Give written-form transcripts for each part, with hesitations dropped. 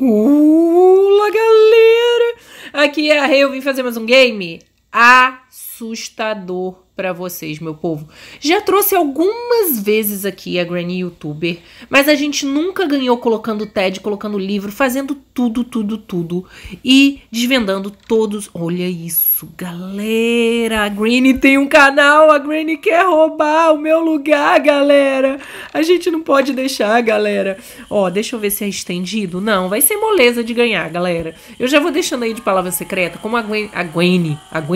Olá, galera! Aqui é a Rei, eu vim fazer mais um game assustador pra vocês, meu povo. Já trouxe algumas vezes aqui a Granny YouTuber, mas a gente nunca ganhou colocando TED, colocando livro, fazendo tudo e desvendando todos. Olha isso, galera! A Granny tem um canal, a Granny quer roubar o meu lugar, galera! A gente não pode deixar, galera. Ó, deixa eu ver se é estendido. Não, vai ser moleza de ganhar, galera. Eu já vou deixando aí de palavra secreta, como a Granny.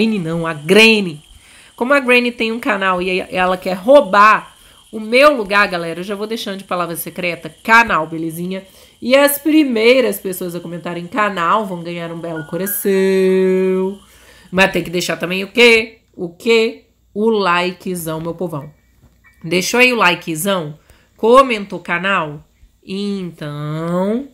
Como a Granny tem um canal e ela quer roubar o meu lugar, galera, eu já vou deixando de palavra secreta canal, belezinha? E as primeiras pessoas a comentarem canal vão ganhar um belo coração. Mas tem que deixar também o quê? O quê? O likezão, meu povão. Deixou aí o likezão? Comentou canal? Então,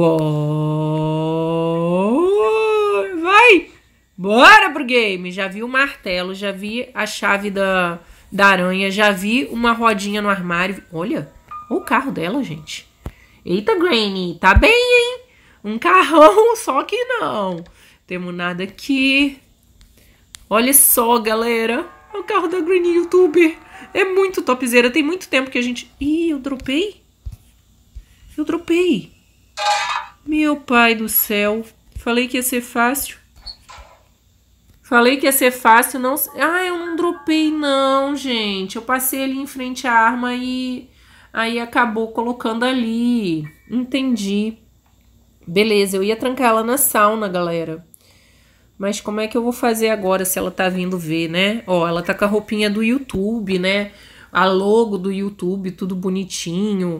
vai! Bora pro game! Já vi o martelo, já vi a chave da aranha, já vi uma rodinha no armário. Olha o carro dela, gente. Eita, Granny, tá bem, hein? Um carrão, só que não. Temos nada aqui. Olha só, galera. O carro da Granny YouTuber. É muito topzera. Tem muito tempo que a gente... Ih, eu dropei? Eu dropei. Meu pai do céu. Falei que ia ser fácil. Falei que ia ser fácil, não... Ah, eu não dropei não, gente. Eu passei ali em frente à arma e... Aí acabou colocando ali. Entendi. Beleza, eu ia trancar ela na sauna, galera. Mas como é que eu vou fazer agora se ela tá vindo ver, né? Ó, ela tá com a roupinha do YouTube, né? A logo do YouTube, tudo bonitinho.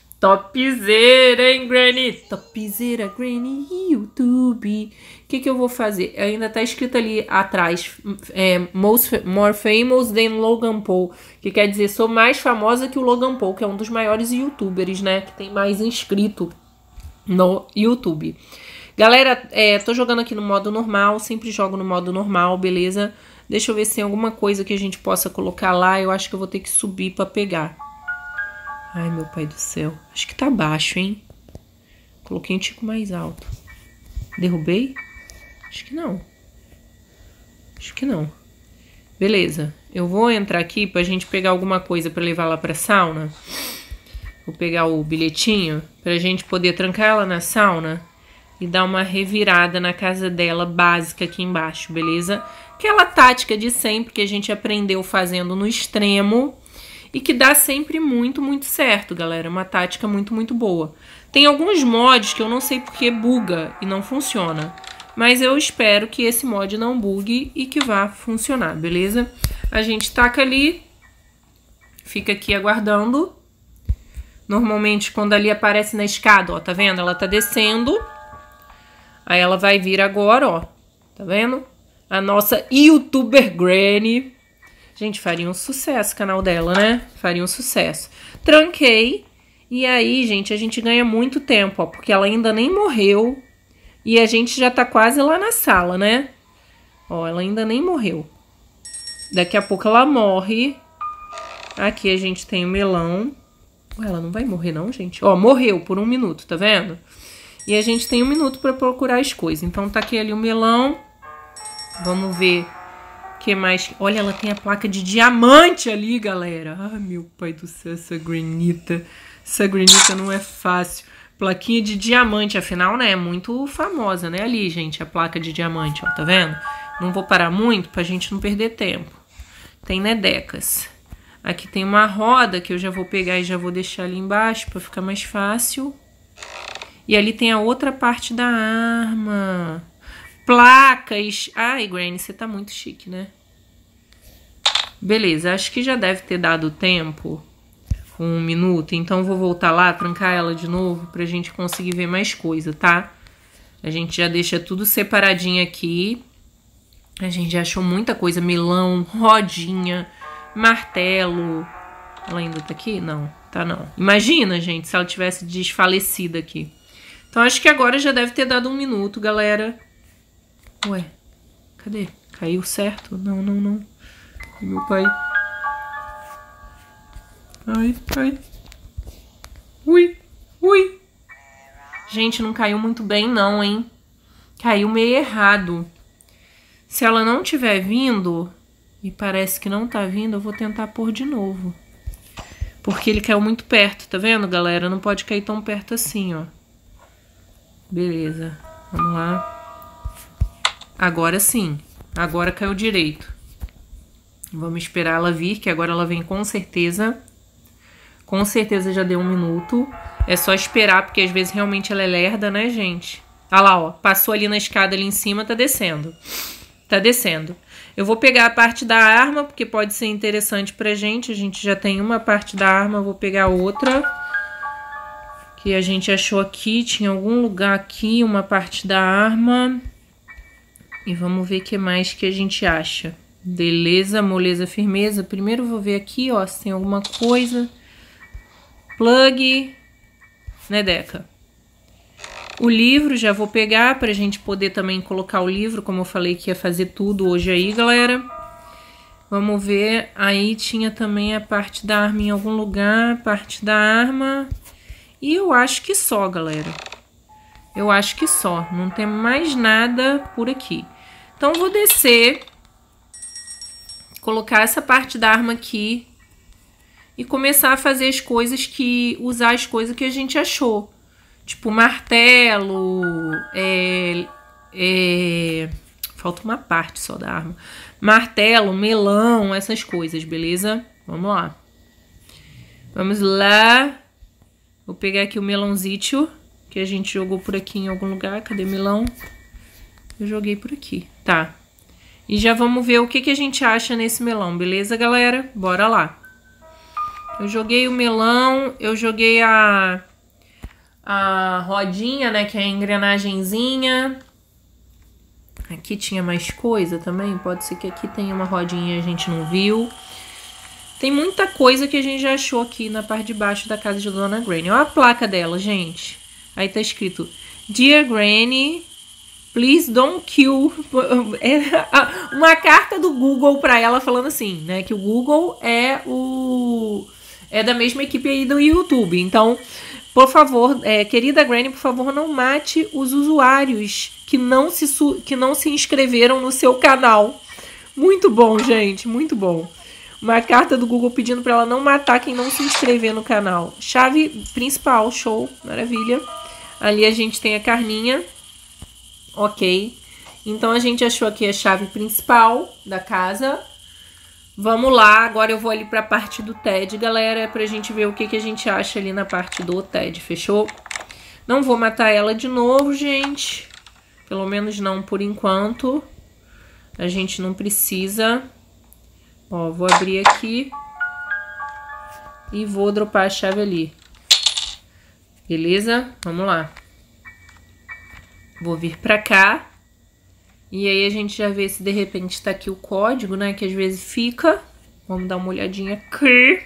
Topzera, hein, Granny? Topzera, Granny YouTube. O que eu vou fazer? Ainda tá escrito ali atrás, more famous than Logan Paul, que quer dizer, sou mais famosa que o Logan Paul, que é um dos maiores youtubers, né, que tem mais inscrito no YouTube. Galera, tô jogando aqui no modo normal, sempre jogo no modo normal, beleza? Deixa eu ver se tem alguma coisa que a gente possa colocar lá, eu acho que eu vou ter que subir pra pegar. Ai, meu pai do céu. Acho que tá baixo, hein? Coloquei um tico mais alto. Derrubei? Acho que não. Acho que não. Beleza. Eu vou entrar aqui pra gente pegar alguma coisa pra levar lá pra sauna. Vou pegar o bilhetinho pra gente poder trancar ela na sauna e dar uma revirada na casa dela básica aqui embaixo, beleza? Aquela tática de sempre que a gente aprendeu fazendo no extremo. E que dá sempre muito certo, galera. Uma tática muito boa. Tem alguns mods que eu não sei porque buga e não funciona. Mas eu espero que esse mod não bugue e que vá funcionar, beleza? A gente taca ali. Fica aqui aguardando. Normalmente quando ali aparece na escada, ó, tá vendo? Ela tá descendo. Aí ela vai vir agora, ó. Tá vendo? A nossa YouTuber Granny. Gente, faria um sucesso o canal dela, né? Faria um sucesso. Tranquei. E aí, gente, a gente ganha muito tempo, ó. Porque ela ainda nem morreu. E a gente já tá quase lá na sala, né? Ó, ela ainda nem morreu. Daqui a pouco ela morre. Aqui a gente tem o melão. Ué, ela não vai morrer não, gente? Ó, morreu por 1 minuto, tá vendo? E a gente tem 1 minuto pra procurar as coisas. Então tá aqui ali o melão. Vamos ver... que mais? Olha, ela tem a placa de diamante ali, galera. Ai, meu pai do céu, essa Granita. Essa Granita não é fácil. Plaquinha de diamante, afinal, né? É muito famosa, né? Ali, gente, a placa de diamante, ó, tá vendo? Não vou parar muito pra gente não perder tempo. Tem nedecas. Aqui tem uma roda que eu já vou pegar e já vou deixar ali embaixo pra ficar mais fácil. E ali tem a outra parte da arma. Placas. Ai, Granny, você tá muito chique, né? Beleza, acho que já deve ter dado tempo. 1 minuto. Então, vou voltar lá, trancar ela de novo pra gente conseguir ver mais coisa, tá? A gente já deixa tudo separadinho aqui. A gente já achou muita coisa. Melão, rodinha, martelo. Ela ainda tá aqui? Não, tá não. Imagina, gente, se ela tivesse desfalecido aqui. Então, acho que agora já deve ter dado 1 minuto, galera. Ué, cadê? Caiu certo? Não. Meu pai. Ai. Ui. Gente, não caiu muito bem não, hein? Caiu meio errado. Se ela não tiver vindo, e parece que não tá vindo, eu vou tentar pôr de novo. Porque ele caiu muito perto, tá vendo, galera? Não pode cair tão perto assim, ó. Beleza, vamos lá. Agora sim, agora caiu direito. Vamos esperar ela vir, que agora ela vem com certeza. Com certeza já deu 1 minuto. É só esperar, porque às vezes realmente ela é lerda, né, gente? Olha lá, ó. Passou ali na escada ali em cima, tá descendo. Tá descendo. Eu vou pegar a parte da arma, porque pode ser interessante pra gente. A gente já tem uma parte da arma, eu vou pegar outra. Que a gente achou aqui. Tinha algum lugar aqui, uma parte da arma. E vamos ver o que mais que a gente acha. Beleza, moleza, firmeza. Primeiro eu vou ver aqui, ó, se tem alguma coisa. Plug. Né, Deca? O livro já vou pegar pra gente poder também colocar o livro, como eu falei que ia fazer tudo hoje aí, galera. Vamos ver. Aí tinha também a parte da arma em algum lugar, parte da arma. E eu acho que só, galera. Eu acho que só. Não tem mais nada por aqui. Então, vou descer. Colocar essa parte da arma aqui. E começar a fazer as coisas que... Usar as coisas que a gente achou. Tipo, martelo. Falta uma parte só da arma. Martelo, melão, essas coisas, beleza? Vamos lá. Vamos lá. Vou pegar aqui o melãozito que a gente jogou por aqui em algum lugar. Cadê melão? Eu joguei por aqui. Tá. E já vamos ver o que a gente acha nesse melão, beleza, galera? Bora lá. Eu joguei o melão, eu joguei a rodinha, né, que é a engrenagenzinha. Aqui tinha mais coisa também, pode ser que aqui tenha uma rodinha e a gente não viu. Tem muita coisa que a gente já achou aqui na parte de baixo da casa de Dona Granny. Olha a placa dela, gente. Aí tá escrito: Dear Granny, please don't kill. Uma carta do Google pra ela falando assim, né? Que o Google é da mesma equipe aí do YouTube. Então, por favor, querida Granny, por favor, não mate os usuários que não se inscreveram no seu canal. Muito bom, gente, muito bom. Uma carta do Google pedindo pra ela não matar quem não se inscrever no canal. Chave principal, show, maravilha. Ali a gente tem a carninha. Ok. Então a gente achou aqui a chave principal da casa. Vamos lá, agora eu vou ali pra parte do TED, galera, pra gente ver o que a gente acha ali na parte do TED, fechou? Não vou matar ela de novo, gente. Pelo menos não por enquanto. A gente não precisa. Ó, vou abrir aqui. E vou dropar a chave ali. Beleza? Vamos lá. Vou vir pra cá. E aí a gente já vê se de repente tá aqui o código, né? Que às vezes fica. Vamos dar uma olhadinha aqui.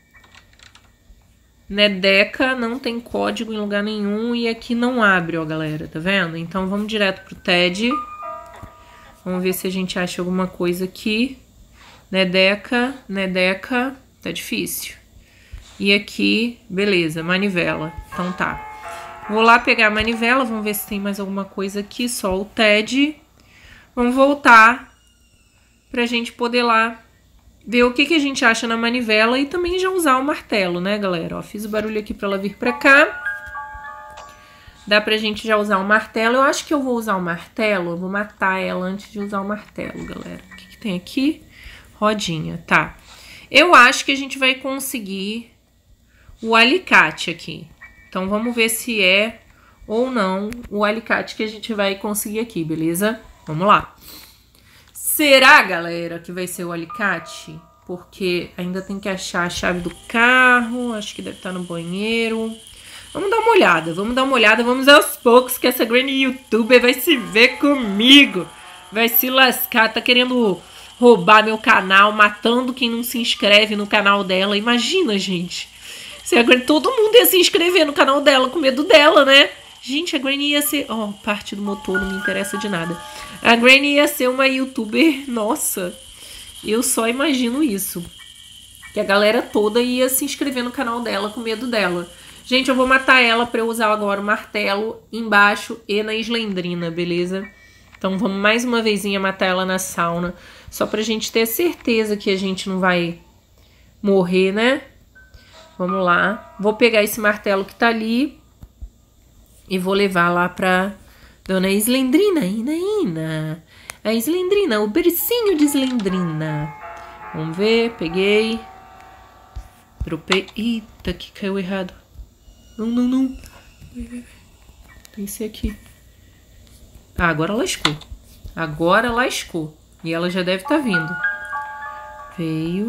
Nedeca não tem código em lugar nenhum. E aqui não abre, ó, galera. Tá vendo? Então vamos direto pro TED. Vamos ver se a gente acha alguma coisa aqui. Nedeca. Tá difícil. E aqui, beleza, manivela. Então tá. Vou lá pegar a manivela. Vamos ver se tem mais alguma coisa aqui. Só o TED. Vamos voltar pra gente poder lá ver o que a gente acha na manivela e também já usar o martelo, né, galera? Ó, fiz o barulho aqui pra ela vir pra cá. Dá pra gente já usar o martelo. Eu acho que eu vou usar o martelo. Eu vou matar ela antes de usar o martelo, galera. O que tem aqui? Rodinha, tá. Eu acho que a gente vai conseguir o alicate aqui. Então, vamos ver se é ou não o alicate que a gente vai conseguir aqui, beleza? Vamos lá. Será, galera, que vai ser o alicate? Porque ainda tem que achar a chave do carro. Acho que deve estar no banheiro. Vamos dar uma olhada, vamos aos poucos que essa Granny YouTuber vai se ver comigo. Vai se lascar, tá querendo roubar meu canal, matando quem não se inscreve no canal dela. Imagina, gente. Se a Granny, todo mundo ia se inscrever no canal dela com medo dela, né? Gente, a Granny ia ser... Ó, parte do motor não me interessa de nada. A Granny ia ser uma YouTuber... Nossa, eu só imagino isso. Que a galera toda ia se inscrever no canal dela com medo dela. Gente, eu vou matar ela pra eu usar agora o martelo embaixo e na Slendrina, beleza? Então vamos mais uma vezinha matar ela na sauna. Só pra gente ter certeza que a gente não vai morrer, né? Vamos lá. Vou pegar esse martelo que tá ali e vou levar lá pra Dona Slendrina. Ina. A Slendrina, o bercinho de Slendrina. Vamos ver, peguei. Dropei. Eita, que caiu errado. Não. Pensei aqui. Ah, agora lascou. Agora lascou. E ela já deve estar vindo. Veio.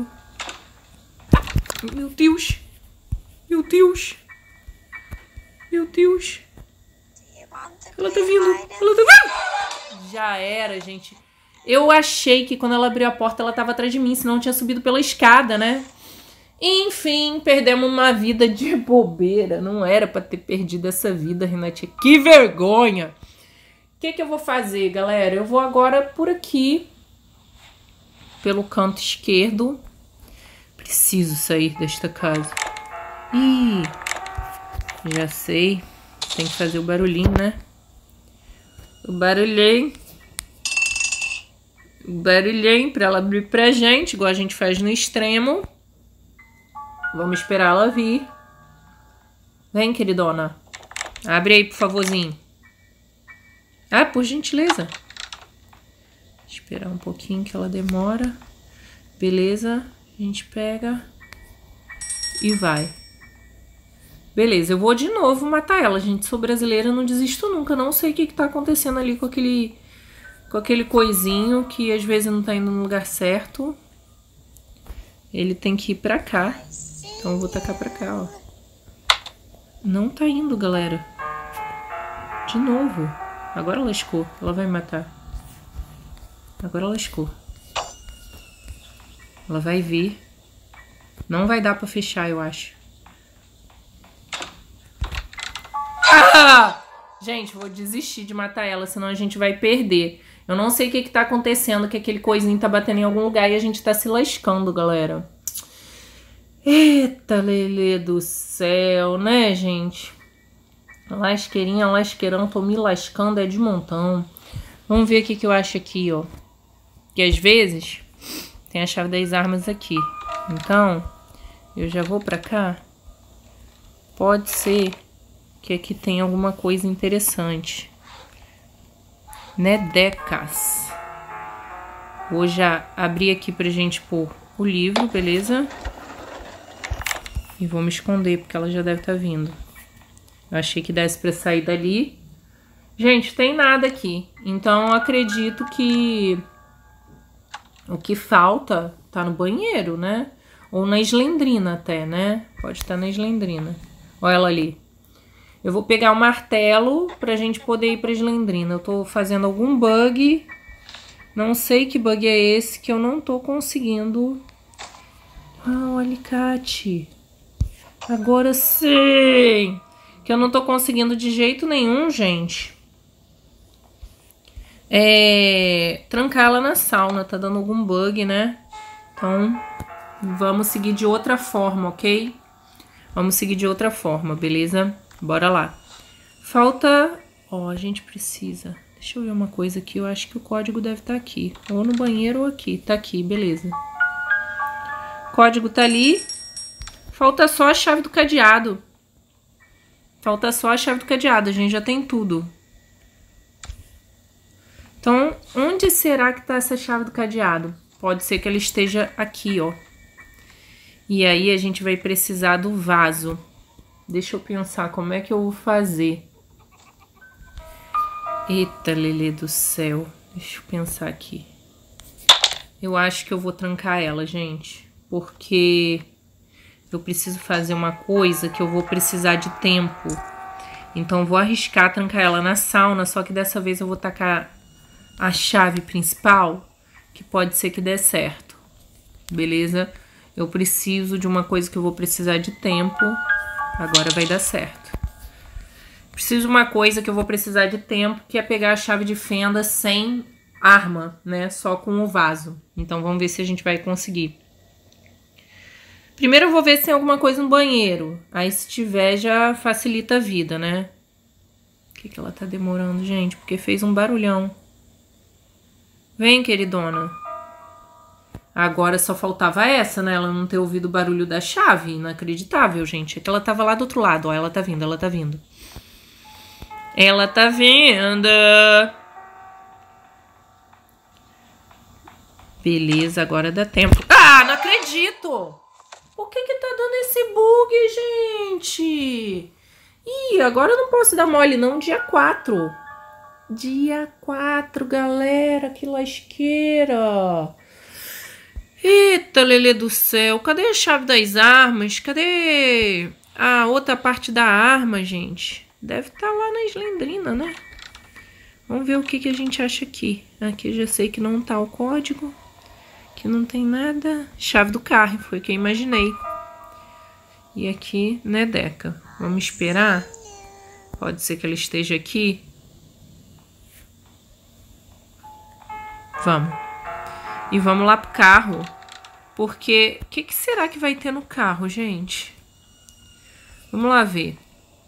Meu Deus. Meu Deus. Meu Deus. Ela tá vindo. Ela tá vindo. Já era, gente. Eu achei que quando ela abriu a porta ela tava atrás de mim, senão eu tinha subido pela escada, né? Enfim, perdemos uma vida de bobeira. Não era pra ter perdido essa vida, Renatinha. Que vergonha! O que eu vou fazer, galera? Eu vou agora por aqui, pelo canto esquerdo. Preciso sair desta casa. Ih, já sei. Tem que fazer o barulhinho, né? O barulhinho. O barulhinho pra ela abrir pra gente, igual a gente faz no extremo. Vamos esperar ela vir. Vem, queridona. Abre aí, por favorzinho. Ah, por gentileza. Esperar um pouquinho que ela demora. Beleza. A gente pega e vai. Beleza, eu vou de novo matar ela, gente. Sou brasileira, não desisto nunca. Não sei o que tá acontecendo ali com aquele coisinho que às vezes não tá indo no lugar certo. Ele tem que ir pra cá. Então eu vou tacar pra cá, ó. Não tá indo, galera. De novo. Agora lascou. Ela vai me matar. Agora lascou. Ela vai vir. Não vai dar pra fechar, eu acho. Ah! Gente, vou desistir de matar ela, senão a gente vai perder. Eu não sei o que tá acontecendo, que aquele coisinho tá batendo em algum lugar e a gente tá se lascando, galera. Eita, Lelê do céu, né, gente? Lasqueirinha, lasqueirão, tô me lascando, é de montão. Vamos ver o que eu acho aqui, ó. Que às vezes tem a chave das armas aqui. Então, eu já vou pra cá. Pode ser que aqui tem alguma coisa interessante. Né, Decas? Vou já abrir aqui pra gente pôr o livro, beleza? E vou me esconder, porque ela já deve estar vindo. Eu achei que desse pra sair dali. Gente, tem nada aqui. Então, eu acredito que o que falta tá no banheiro, né? Ou na Slendrina até, né? Pode estar na Slendrina. Olha ela ali. Eu vou pegar o martelo pra gente poder ir pra Slendrina. Eu tô fazendo algum bug. Não sei que bug é esse que eu não tô conseguindo. Ah, o alicate. Agora sim! Que eu não tô conseguindo de jeito nenhum, gente. Trancar ela na sauna. Tá dando algum bug, né? Então, vamos seguir de outra forma, ok? Vamos seguir de outra forma, beleza? Bora lá. Falta... Ó, a gente precisa... Deixa eu ver uma coisa aqui. Eu acho que o código deve estar aqui. Ou no banheiro ou aqui. Tá aqui, beleza. O código tá ali. Falta só a chave do cadeado. Falta só a chave do cadeado. A gente já tem tudo. Então, onde será que tá essa chave do cadeado? Pode ser que ela esteja aqui, ó. E aí a gente vai precisar do vaso. Deixa eu pensar como é que eu vou fazer. Eita, Lelê do céu. Deixa eu pensar aqui. Eu acho que eu vou trancar ela, gente. Porque eu preciso fazer uma coisa que eu vou precisar de tempo. Então eu vou arriscar trancar ela na sauna. Só que dessa vez eu vou tacar a chave principal. Que pode ser que dê certo. Beleza? Eu preciso de uma coisa que eu vou precisar de tempo. Agora vai dar certo. Preciso de uma coisa que eu vou precisar de tempo, que é pegar a chave de fenda sem arma, né? Só com o vaso. Então vamos ver se a gente vai conseguir. Primeiro eu vou ver se tem alguma coisa no banheiro. Aí se tiver já facilita a vida, né? Por que ela tá demorando, gente? Porque fez um barulhão. Vem, queridona. Agora só faltava essa, né? Ela não ter ouvido o barulho da chave. Inacreditável, gente. É que ela tava lá do outro lado. Ó, ela tá vindo, ela tá vindo. Ela tá vindo. Beleza, agora dá tempo. Ah, não acredito! Por que tá dando esse bug, gente? Ih, agora eu não posso dar mole, não. Dia 4. Dia 4, galera. Que lasqueira. Eita, Lelê do céu. Cadê a chave das armas? Cadê a outra parte da arma, gente? Deve estar lá na Slendrina, né? Vamos ver o que a gente acha aqui. Aqui eu já sei que não tá o código. Aqui não tem nada. Chave do carro, foi o que eu imaginei. E aqui, né, Deca? Vamos esperar. Pode ser que ela esteja aqui. Vamos. E vamos lá pro carro. Porque, o que será que vai ter no carro, gente? Vamos lá ver.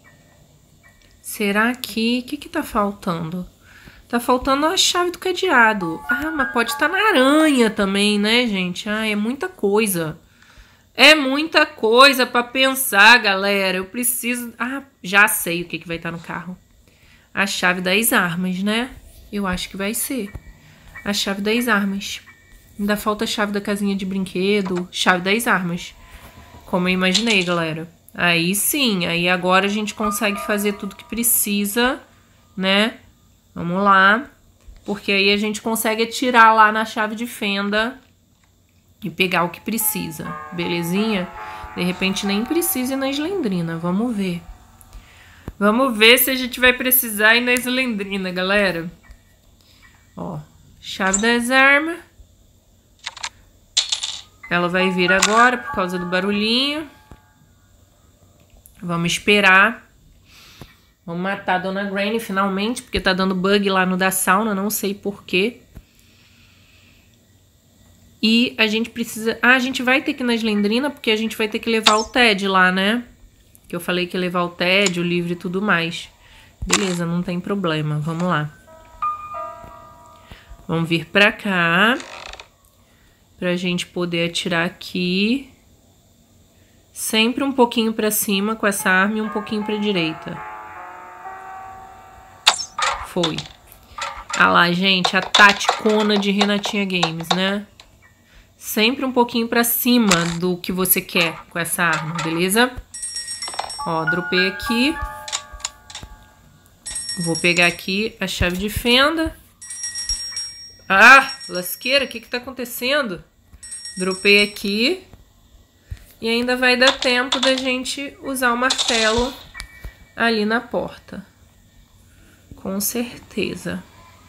Será que... O que tá faltando? Tá faltando a chave do cadeado. Ah, mas pode estar na aranha também, né, gente? Ah, é muita coisa. É muita coisa pra pensar, galera. Eu preciso... Ah, já sei o que vai estar no carro. A chave das armas, né? Eu acho que vai ser. A chave das armas. Ainda falta a chave da casinha de brinquedo. Chave das armas. Como eu imaginei, galera. Aí sim. Aí agora a gente consegue fazer tudo que precisa, né? Vamos lá, porque aí a gente consegue atirar lá na chave de fenda e pegar o que precisa, belezinha? De repente nem precisa ir na Slendrina, vamos ver. Vamos ver se a gente vai precisar ir na Slendrina, galera. Ó, chave das armas. Ela vai vir agora por causa do barulhinho. Vamos esperar. Vamos matar a Dona Granny finalmente, porque tá dando bug lá no da sauna, não sei porquê. E a gente precisa... Ah, a gente vai ter que ir na Slendrina, porque a gente vai ter que levar o Ted lá, né? Que eu falei que ia levar o Ted, o livro e tudo mais. Beleza, não tem problema. Vamos lá. Vamos vir pra cá. Pra gente poder atirar aqui. Sempre um pouquinho pra cima com essa arma e um pouquinho pra direita. Foi. Ah lá, gente, a taticona de Renatinha Games, né? Sempre um pouquinho pra cima do que você quer com essa arma, beleza? Ó, dropei aqui. Vou pegar aqui a chave de fenda. Ah, lasqueira, o que tá acontecendo? Dropei aqui. E ainda vai dar tempo da gente usar o martelo ali na porta. Com certeza.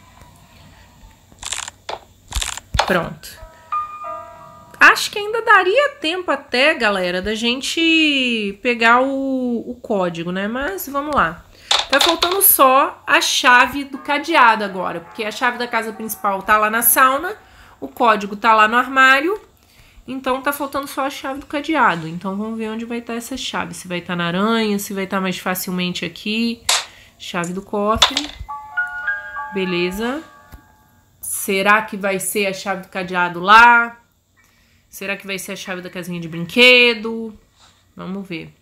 Pronto. Acho que ainda daria tempo até, galera, da gente pegar o código, né? Mas vamos lá. Tá faltando só a chave do cadeado agora, porque a chave da casa principal tá lá na sauna, o código tá lá no armário, então tá faltando só a chave do cadeado. Então vamos ver onde vai estar essa chave. Se vai estar na aranha, se vai estar mais facilmente aqui. Chave do cofre. Beleza. Será que vai ser a chave do cadeado lá? Será que vai ser a chave da casinha de brinquedo? Vamos ver.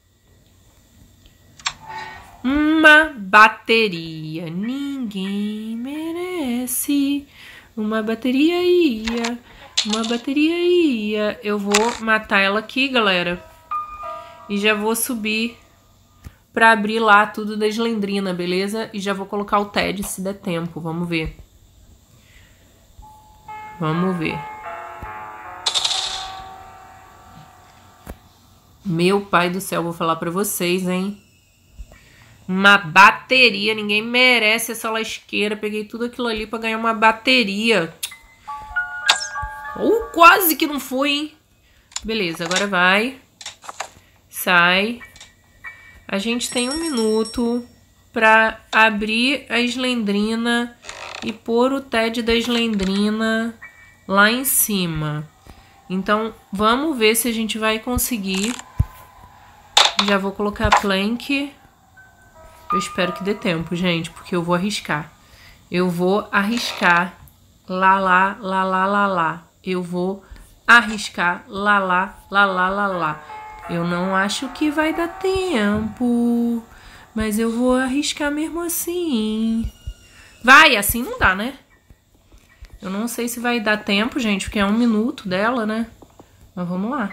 Uma bateria. Ninguém merece. Uma bateria ia. Uma bateria ia. Eu vou matar ela aqui, galera. E já vou subir pra abrir lá tudo da Slendrina, beleza? E já vou colocar o Ted se der tempo. Vamos ver. Vamos ver. Meu pai do céu, vou falar pra vocês, hein? Uma bateria. Ninguém merece essa lasqueira. Peguei tudo aquilo ali pra ganhar uma bateria. Quase que não foi, hein? Beleza, agora vai. Sai. A gente tem 1 minuto pra abrir a Slendrina e pôr o Ted da Slendrina lá em cima. Então, vamos ver se a gente vai conseguir. Já vou colocar plank. Eu espero que dê tempo, gente, porque eu vou arriscar. Eu vou arriscar. Lá. Eu vou arriscar. Lá. Eu não acho que vai dar tempo. Mas eu vou arriscar mesmo assim. Vai, assim não dá, né? Eu não sei se vai dar tempo, gente, porque é 1 minuto dela, né? Mas vamos lá.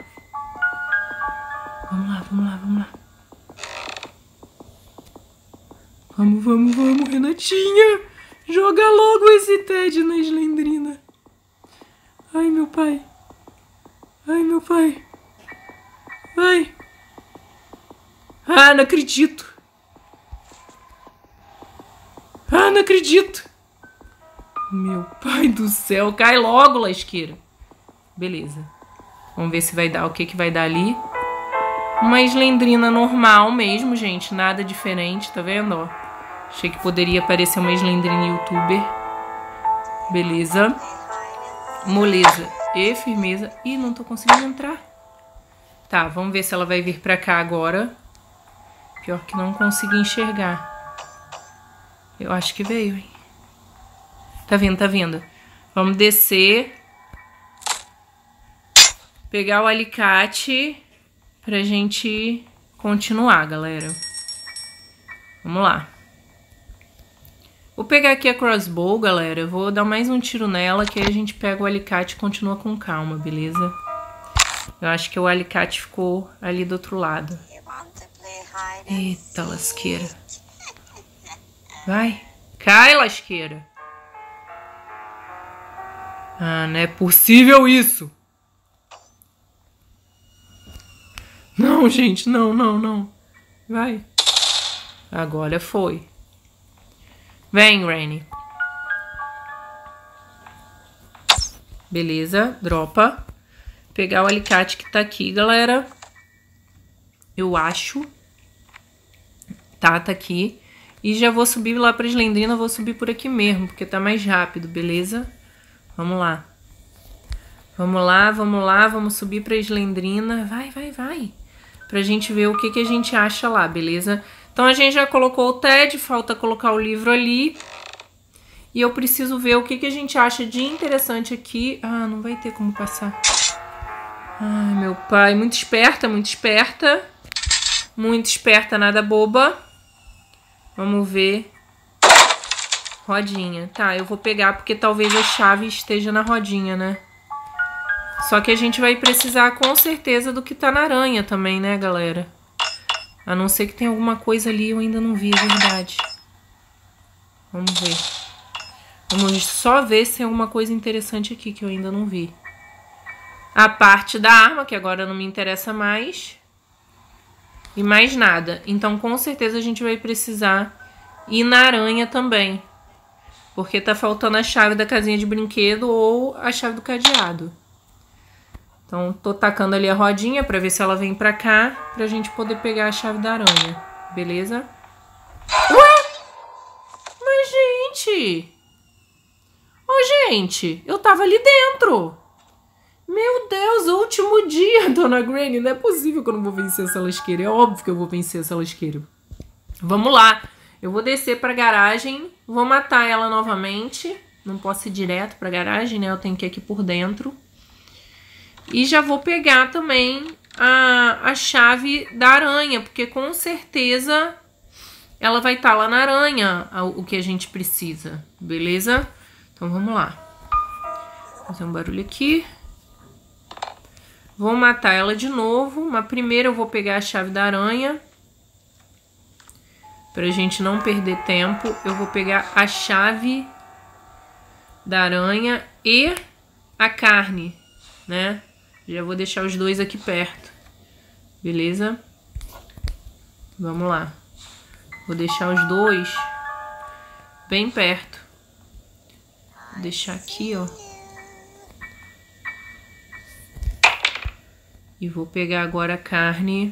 Vamos lá. Vamos, Renatinha. Joga logo esse Ted na Slendrina. Ai, meu pai. Vai. Ah, não acredito. Meu pai do céu. Cai logo, lasqueira. Beleza. Vamos ver se vai dar. O que vai dar ali. Uma Slendrina normal mesmo, gente. Nada diferente, tá vendo, ó? Achei que poderia parecer uma Slendrina youtuber. Beleza. Moleza e firmeza. Ih, não tô conseguindo entrar. Tá, vamos ver se ela vai vir pra cá agora. Pior que não consegui enxergar. Eu acho que veio, hein? Tá vindo. Vamos descer. Pegar o alicate pra gente continuar, galera. Vamos lá. Vou pegar aqui a crossbow, galera. Eu vou dar mais um tiro nela, que aí a gente pega o alicate e continua com calma, beleza? Eu acho que o alicate ficou ali do outro lado. Eita, lasqueira. Vai. Cai, lasqueira. Ah, não é possível isso. Não, gente, não. Vai. Agora foi. Vem, Granny. Beleza, dropa. Pegar o alicate que tá aqui, galera. Eu acho. Tá aqui. E já vou subir lá pra Slendrina, vou subir por aqui mesmo, porque tá mais rápido, beleza? Vamos lá. Vamos subir pra Slendrina. Vai. Pra gente ver o que a gente acha lá, beleza? Então a gente já colocou o TED, falta colocar o livro ali. E eu preciso ver o que a gente acha de interessante aqui. Ah, não vai ter como passar. Ai, meu pai, muito esperta. Muito esperta, nada boba. Vamos ver. Rodinha. Tá, eu vou pegar porque talvez a chave esteja na rodinha, né? Só que a gente vai precisar com certeza do que tá na aranha também, né, galera? A não ser que tenha alguma coisa ali, eu ainda não vi, é verdade. Vamos ver. Vamos só ver se tem alguma coisa interessante aqui que eu ainda não vi. A parte da arma, que agora não me interessa mais. E mais nada. Então, com certeza, a gente vai precisar ir na aranha também. Porque tá faltando a chave da casinha de brinquedo ou a chave do cadeado. Então, tô tacando ali a rodinha pra ver se ela vem pra cá, pra gente poder pegar a chave da aranha. Beleza? Ué? Mas, gente... Ô, gente, eu tava ali dentro. Meu Deus, o último dia, Dona Granny. Não é possível que eu não vou vencer essa lasqueira. É óbvio que eu vou vencer essa lasqueira. Vamos lá. Eu vou descer pra garagem. Vou matar ela novamente. Não posso ir direto pra garagem, né? Eu tenho que ir aqui por dentro. E já vou pegar também a chave da aranha. Porque com certeza ela vai estar lá na aranha, o que a gente precisa. Beleza? Então vamos lá. Vou fazer um barulho aqui. Vou matar ela de novo. Mas primeiro eu vou pegar a chave da aranha. Pra gente não perder tempo. Eu vou pegar a chave da aranha e a carne, né? Já vou deixar os dois aqui perto. Beleza? Vamos lá. Vou deixar os dois bem perto. Vou deixar aqui, ó. E vou pegar agora a carne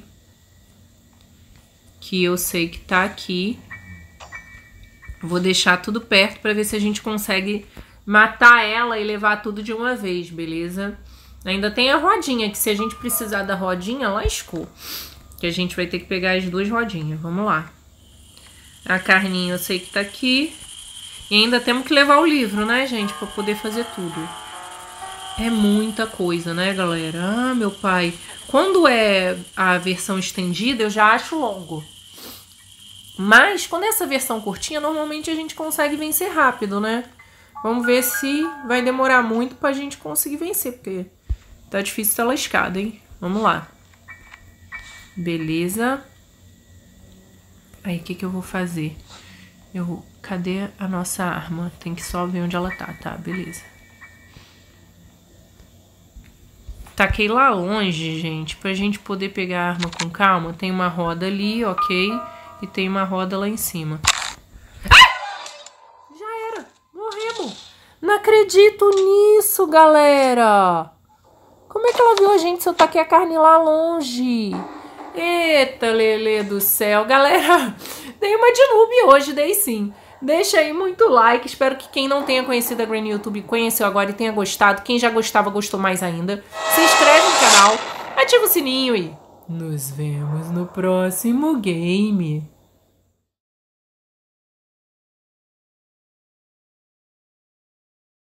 que eu sei que tá aqui. Vou deixar tudo perto pra ver se a gente consegue matar ela e levar tudo de uma vez, beleza? Ainda tem a rodinha, que se a gente precisar da rodinha, lascou. Que a gente vai ter que pegar as 2 rodinhas. Vamos lá. A carninha eu sei que tá aqui. E ainda temos que levar o livro, né, gente? Pra poder fazer tudo. É muita coisa, né, galera? Ah, meu pai. Quando é a versão estendida, eu já acho longo. Mas, quando é essa versão curtinha, normalmente a gente consegue vencer rápido, né? Vamos ver se vai demorar muito pra gente conseguir vencer, porque tá difícil essa lascada, hein? Vamos lá. Beleza. Aí, o que eu vou fazer? Cadê a nossa arma? Tem que só ver onde ela tá, tá? Beleza. Taquei lá longe, gente, pra gente poder pegar a arma com calma. Tem uma roda ali, ok? E tem uma roda lá em cima. Ah! Já era. Morremos. Não acredito nisso, galera. Como é que ela viu a gente se eu taquei a carne lá longe? Eita, Lelê do céu. Galera, dei uma de noob hoje, dei sim. Deixa aí muito like. Espero que quem não tenha conhecido a Granny YouTube conheceu agora e tenha gostado. Quem já gostava, gostou mais ainda. Se inscreve no canal, ativa o sininho e nos vemos no próximo game.